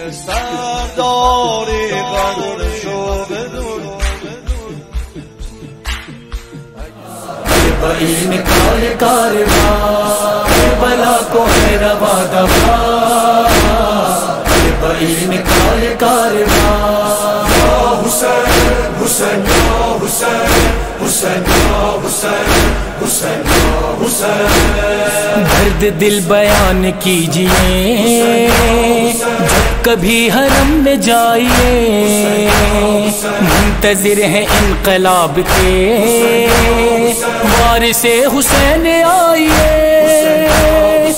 سرداری قدر شو بدون बई निकाल कारवां बला को है रवा दवा बई निकाल कारवां हुसैन हुसैन हुसैन हुसैन हुसैन हुसैन हुसैन दर्द दिल बयान कीजिए जब कभी हरम में जाइए मुंतजिर हैं इनकलाब के वारिसे हुसैन आइए